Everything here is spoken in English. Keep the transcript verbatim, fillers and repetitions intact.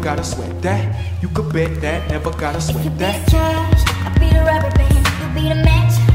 gotta sweat that. You could bet that, never gotta If you sweat be the that. cash, I be the rubber band. You be the match.